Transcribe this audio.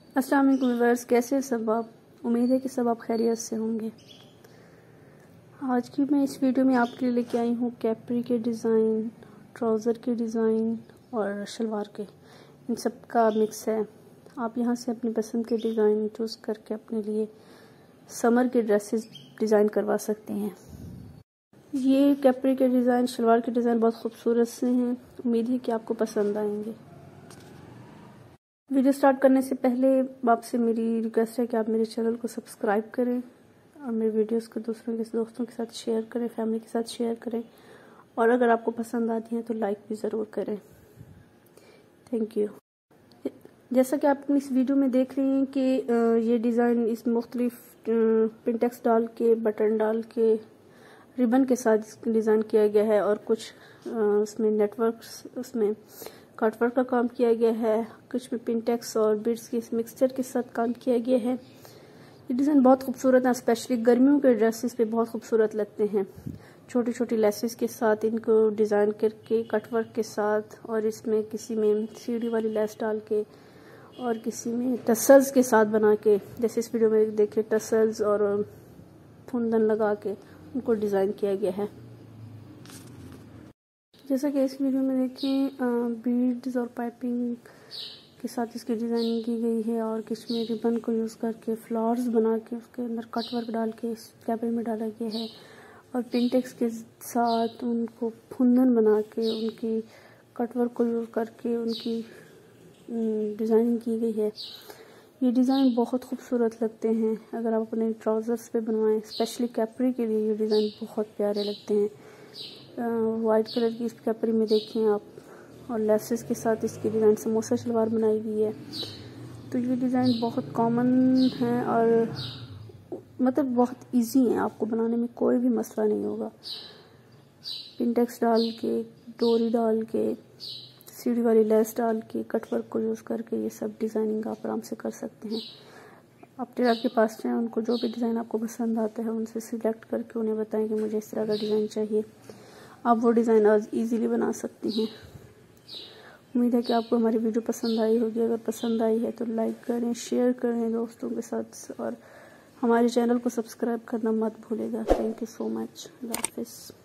अस्सलाम वालेकुम व्यूअर्स, कैसे सब आप। उम्मीद है कि सब आप खैरियत से होंगे। आज की मैं इस वीडियो में आपके लिए लेके आई हूँ कैप्री के डिज़ाइन, ट्राउज़र के डिज़ाइन और शलवार के, इन सब का मिक्स है। आप यहाँ से अपनी पसंद के डिज़ाइन चूज़ करके अपने लिए समर के ड्रेसेस डिज़ाइन करवा सकते हैं। ये कैप्री के डिज़ाइन, शलवार के डिज़ाइन बहुत खूबसूरत से हैं। उम्मीद है कि आपको पसंद आएंगे। वीडियो स्टार्ट करने से पहले आपसे मेरी रिक्वेस्ट है कि आप मेरे चैनल को सब्सक्राइब करें और मेरे वीडियोस को दूसरों के दोस्तों के साथ शेयर करें, फैमिली के साथ शेयर करें, और अगर आपको पसंद आती हैं तो लाइक भी ज़रूर करें। Thank you. जैसा कि आप इस वीडियो में देख रहे हैं कि ये डिज़ाइन इस मुख्तलिफ पिंटेक्स डाल के, बटन डाल के, रिबन के साथ डिज़ाइन किया गया है और कुछ उसमें नेटवर्क्स, उसमें कटवर्क का काम किया गया है, कुछ में पिंटेक्स और बीड्स के मिक्सचर के साथ काम किया गया है। ये डिज़ाइन बहुत खूबसूरत है, स्पेशली गर्मियों के ड्रेसेस पे बहुत खूबसूरत लगते हैं। छोटी छोटी लेसेस के साथ इनको डिज़ाइन करके, कटवर्क के साथ, और इसमें किसी में सीढ़ी वाली लेस डाल के और किसी में टसल्स के साथ बना के, जैसे इस वीडियो में देखिए टसल्स और फुंदन लगा के उनको डिज़ाइन किया गया है। जैसा कि इस वीडियो में देखें बीड्स और पाइपिंग के साथ इसकी डिज़ाइनिंग की गई है, और किस में रिबन को यूज़ करके फ्लावर्स बना के उसके अंदर कटवर्क डाल के इस कैपरी में डाला गया है, और पिंटेक्स के साथ उनको फुंदन बना के उनकी कटवर्क को यूज़ करके उनकी डिज़ाइनिंग की गई है। ये डिज़ाइन बहुत खूबसूरत लगते हैं। अगर आप अपने ट्राउज़र्स पे बनवाएं, स्पेशली कैपरी के लिए ये डिज़ाइन बहुत प्यारे लगते हैं। वाइट कलर की इस कैपरी में देखें आप, और लेसेस के साथ इसकी डिज़ाइन समोसा शलवार बनाई हुई है। तो ये डिज़ाइन बहुत कॉमन है और मतलब बहुत इजी है, आपको बनाने में कोई भी मसला नहीं होगा। पिंटेक्स डाल के, डोरी डाल के, सीढ़ी वाली लेस डाल के, कटवर्क को यूज़ करके ये सब डिज़ाइनिंग आप आराम से कर सकते हैं। आप टेलर के पास जाएँ, उनको जो भी डिज़ाइन आपको पसंद आता है उनसे सिलेक्ट करके उन्हें बताएं कि मुझे इस तरह का डिज़ाइन चाहिए। आप वो डिज़ाइन आज ईज़िली बना सकती हैं। उम्मीद है कि आपको हमारी वीडियो पसंद आई होगी। अगर पसंद आई है तो लाइक करें, शेयर करें दोस्तों के साथ, और हमारे चैनल को सब्सक्राइब करना मत भूलिएगा। Thank you so much. अल्लाह हाफ़िज़।